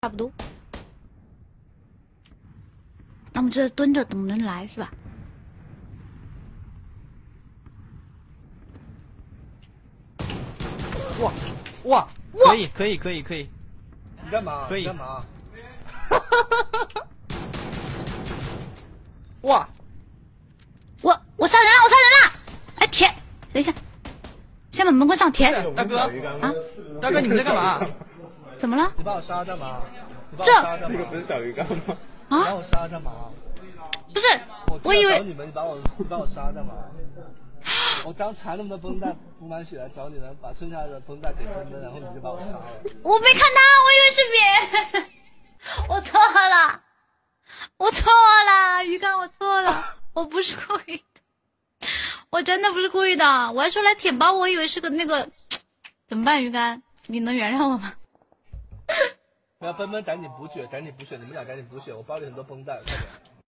差不多。那我们这蹲着等人来是吧？ 哇哇，可以。 你干嘛？ 可以你干嘛？ 哇！ 我杀人了！哎舔，等一下，先把门关上。舔， 大哥啊， 大哥你们在干嘛？ 怎么了？ 你把我杀干嘛？ 这这个不是小鱼干吗？ 啊你把我杀干嘛？ 不是，我以为找你们，你把我杀干嘛？我刚缠那么多绷带补满血来找你们，把剩下的绷带给分分，然后你就把我杀了。 我没看到，我以为是别人，我错了，鱼竿，我错了，我不是故意的，我真的不是故意的，我还说来舔包，我以为是个那个，怎么办？鱼竿，你能原谅我吗？ 要分分赶紧补血，你们俩赶紧补血，我包里很多绷带，快点。